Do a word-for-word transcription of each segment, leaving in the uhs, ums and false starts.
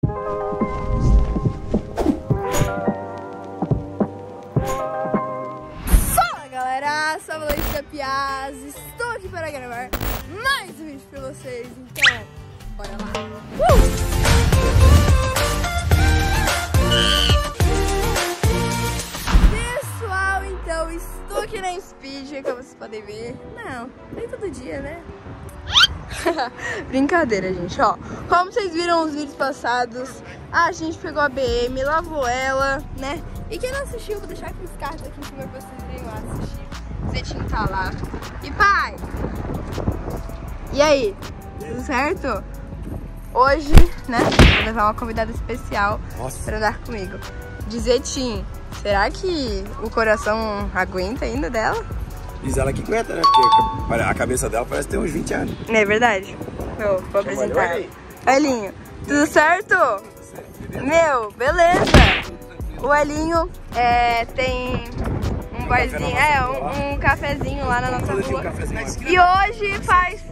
Fala galera, sou a Valência Piaz, estou aqui para gravar mais um vídeo para vocês, então bora lá! Uh! Pessoal, então estou aqui na Speed, como vocês podem ver. Não, nem todo dia, né? Brincadeira, gente, ó. Como vocês viram nos vídeos passados, a gente pegou a B M, lavou ela, né? E quem não assistiu, vou deixar aqui os cards aqui em cima pra vocês irem lá assistir. O Zetinho tá lá. E pai? E aí? Tudo certo? Hoje, né, vou levar uma convidada especial Nossa. pra andar comigo. De Zetinho, será que o coração aguenta ainda dela? Diz ela que aguenta, né? Porque a cabeça dela parece ter uns vinte anos. É verdade? Eu vou apresentar. Elinho, tudo certo? Meu, beleza. O Elinho é, tem um barzinho, é, um, um cafezinho lá na nossa rua. E hoje faz...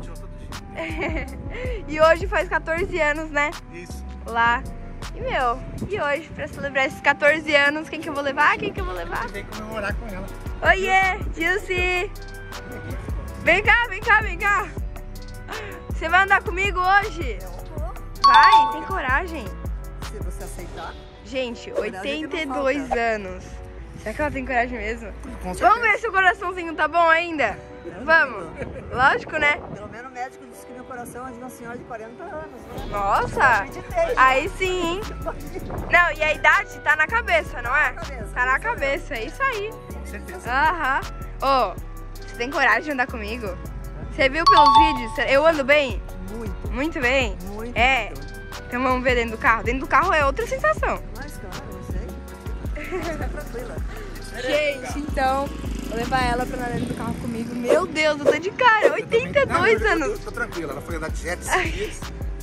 E hoje faz quatorze anos, né? Isso. Lá. E meu, e hoje, pra celebrar esses quatorze anos, quem que eu vou levar? Quem que eu vou levar? Vem comemorar com ela. Oiê, Dilce! Vem cá, vem cá, vem cá! Você vai andar comigo hoje? Vai, tem coragem. Se você aceitar. Gente, oitenta e dois anos. Será que ela tem coragem mesmo? Com Vamos ver se o coraçãozinho tá bom ainda? Vamos! Lógico, né? Pelo menos o médico disse que meu coração é de uma senhora de quarenta anos, né? Nossa! Aí sim, hein? Não, e a idade tá na cabeça, não é? Tá na cabeça, é isso aí. Com certeza. Aham. Ô, você tem coragem de andar comigo? Você viu pelos vídeos? Eu ando bem? Muito. Muito bem? Muito. É. Então vamos ver dentro do carro. Dentro do carro é outra sensação. Mas claro, eu sei. Fica tranquila. Gente, então, vou levar ela pra andar dentro do carro comigo. Meu Deus, eu tô de cara, oitenta e dois Não, eu, anos. Eu tô tranquila, ela foi andar de jet ski.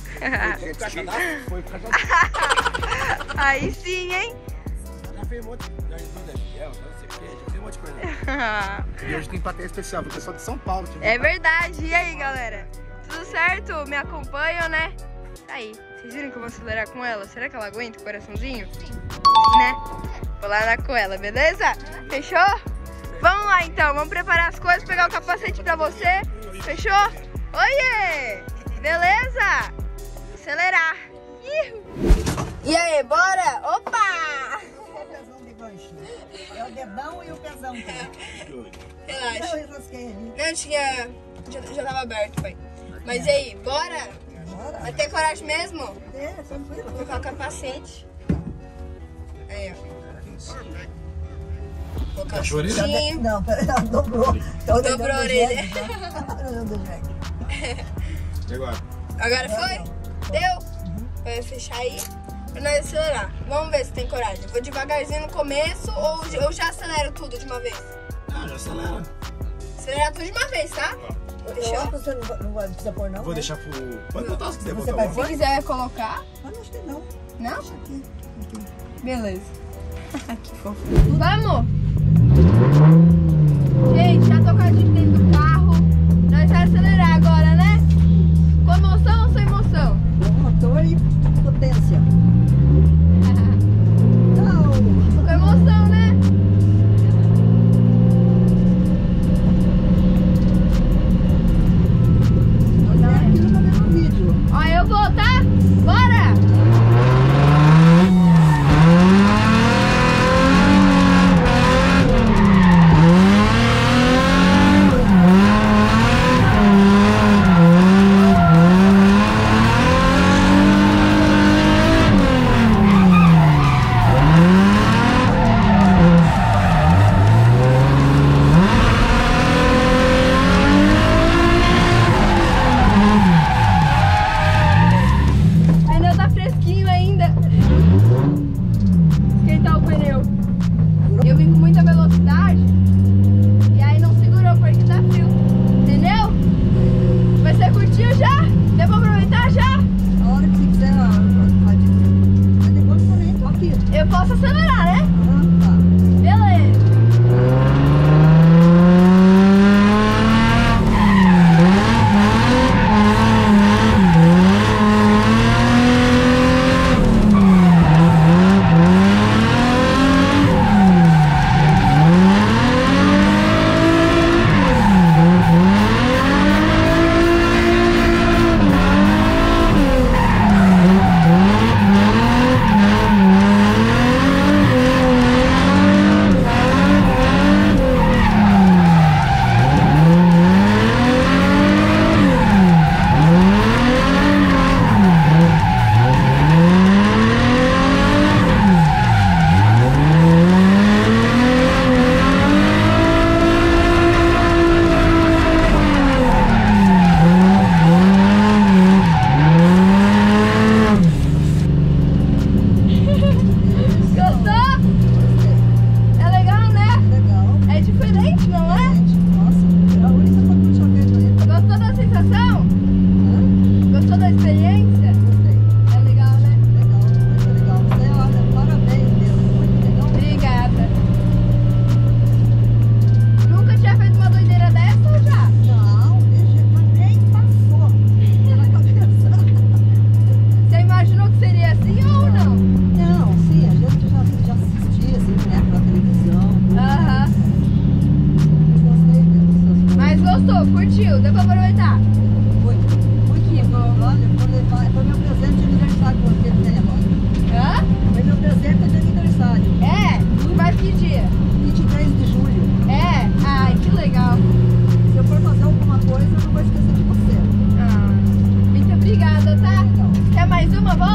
Foi por Aí sim, hein? Já fez um monte de coisa, não sei o que, já fez um monte de coisa. E hoje tem plateia especial, porque eu sou de São Paulo. É verdade. E aí, galera? Tudo certo? Me acompanham, né? Aí, vocês viram que eu vou acelerar com ela? Será que ela aguenta o coraçãozinho? Sim. Sim, né? Vou lá andar com ela, beleza? Fechou? Vamos lá então, vamos preparar as coisas, pegar o capacete pra você. Fechou? Oiê! Beleza? Acelerar. Ihu. E aí, bora? Opa! O pezão de gancho. É o dedão e o pezão. Relaxa. Eu enrosquei ali. Não, tinha... Já, já tava aberto, pai. Mas e aí, bora? Bora. Vai ter coragem mesmo? É, tranquilo. Vou colocar o capacete. Aí, ó. Colocar o cintinho. Não, peraí, não, dobrou. Então, Dobrou a orelha. E agora? Agora foi? Deu? Vai fechar aí pra nós acelerar. Vamos ver se tem coragem. Vou devagarzinho no começo ou eu já acelero tudo de uma vez? Ah, já acelera. Acelerar tudo de uma vez, tá? Fechou? Você não, não vai precisar pôr, não? Vou deixar pro... Pode botar se quiser Você botar. vai Se quiser colocar. Ah, não, acho que não. Não? Deixa aqui. aqui. Beleza. Que fofo. Vamos! Gente, já tô com a gente dentro do carro. Nós vamos acelerar agora, né? Com emoção ou sem emoção? Motor e potência. Não. Com emoção, né? Olha aqui no meu vídeo. Ó, eu vou, tá? Bora!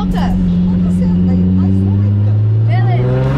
volta. Você daí mais uma então. Beleza.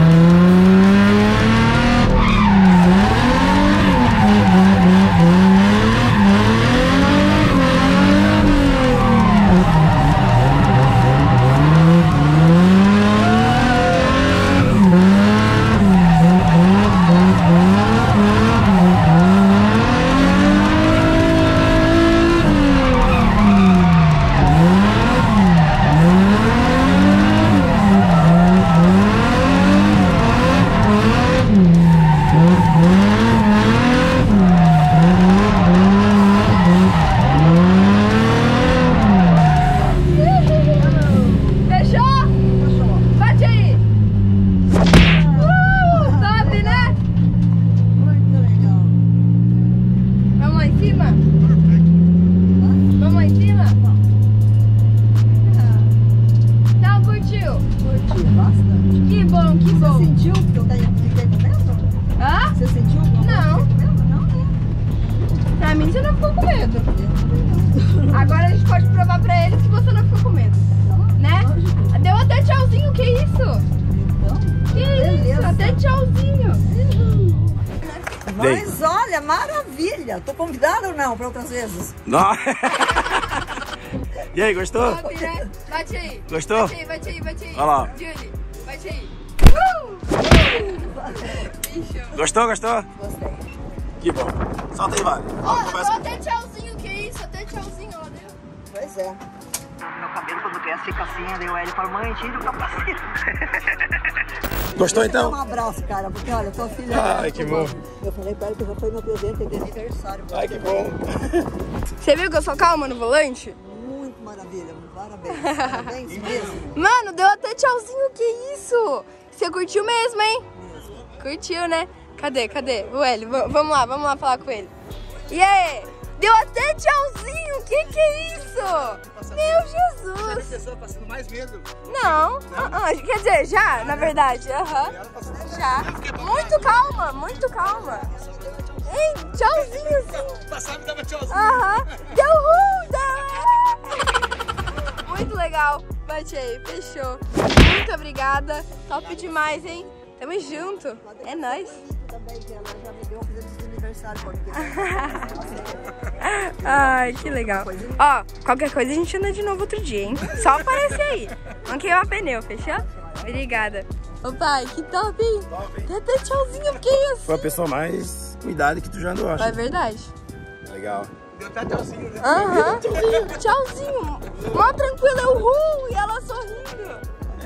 Agora a gente pode provar pra eles que você não ficou com medo, né? Deu até tchauzinho, que isso? Que isso? Até tchauzinho. Mas olha, maravilha. Tô convidada ou não pra outras vezes? Não. E aí, gostou? Top, né? Bate aí. Gostou? Bate aí, bate aí, bate aí. Olha lá. Julie, bate aí. Uh! Uh! Gostou, gostou? Gostei. Que bom. Solta aí, Vale. Ó, oh, deu até tchauzinho, que isso? Até tchauzinho, ó, deu. Pois é. Meu cabelo quando cresce fica assim, daí o Hélio fala, mãe, tira o capacete. Gostou então? Um abraço, cara, porque olha, tua filha... Ai, que bom. Eu falei pra ela que já foi meu presente de aniversário. Ai, que bom. Você viu que eu sou calma no volante? Muito maravilha, parabéns. Parabéns mesmo. Mano, deu até tchauzinho, que isso? Você curtiu mesmo, hein? Curtiu, né? Cadê, cadê? O Hélio, v vamos lá, vamos lá falar com ele. E aí? Deu até tchauzinho, que que é isso? Meu Jesus! Essa pessoa passando mais medo. Não, uh -uh. Quer dizer, já, na verdade, aham, uh-huh. Já. Muito calma, muito calma. Ei, tchauzinho assim. Passava e dava tchauzinho. Aham, deu ruim, muito legal, bate aí, fechou. Muito obrigada, top demais, hein? Tamo junto, é nóis. Também que ela já me deu presente de aniversário. Ai, que legal. Ó, qualquer coisa a gente anda de novo outro dia, hein? Só aparecer aí. Não queimar pneu, fechou? Obrigada. Ô pai, que top, hein? Tem até tchauzinho, porque é isso? Foi a pessoa mais cuidada que tu já andou, acho. É verdade. Legal. Deu até tchauzinho, né? Aham. Uhum. Tchauzinho. Mó tranquila, eu ru, e ela sorrindo.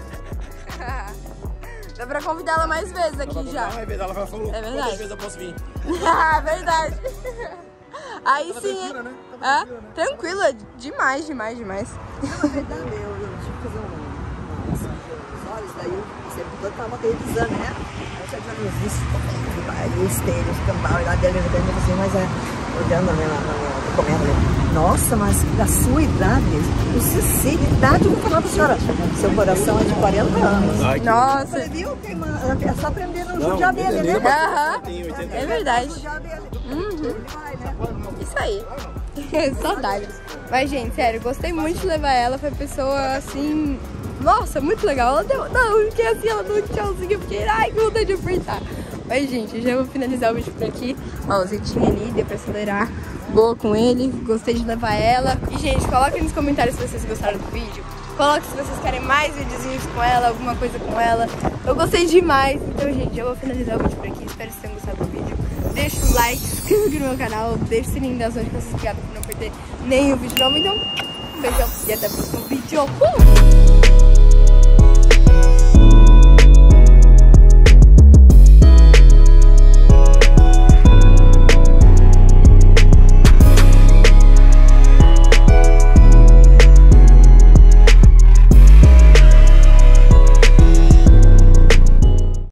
Dá pra convidar ela mais vezes aqui já. Mais vezes, ela falou. É verdade. Quantas vezes eu posso vir? Ah, verdade. Aí Tava sim. tranquila, né? Tava Ah, tranquila, né? tranquila, demais, demais, demais. Na verdade, eu, eu tive que fazer uma massagem nos olhos, daí eu sempre todo tava revisando, né? Aí eu já não existe, aí o espelho, o cambal, e lá dele, eu assim, mas é, olhando né, no documento, né? Nossa, mas da sua idade, sinceridade, eu vou falar pra senhora, seu coração é de quarenta anos. Ai, que Nossa. Você viu? É só aprender no judiar dele, né? Aham, oitenta é verdade. Judiar dele. Uhum. Ele vai, né? Isso aí. Saudade. Mas, gente, sério, gostei muito de levar ela. Foi pessoa assim. Nossa, muito legal. Ela deu. Não, eu fiquei assim, ela deu um tchauzinho. Eu fiquei, ai, que vontade de apertar. Mas, gente, já vou finalizar o vídeo por aqui. Ó, o Zetinho ali, deu pra acelerar. Boa com ele. Gostei de levar ela. E, gente, coloquem nos comentários se vocês gostaram do vídeo. Coloque se vocês querem mais videozinhos com ela, alguma coisa com ela. Eu gostei demais. Então, gente, eu vou finalizar o vídeo por aqui. Espero que vocês tenham gostado do vídeo. Deixa o like, se inscreva aqui no meu canal, deixa o sininho das notificações ligado pra não perder nenhum vídeo novo. Então, um beijão e até o próximo vídeo. Uh!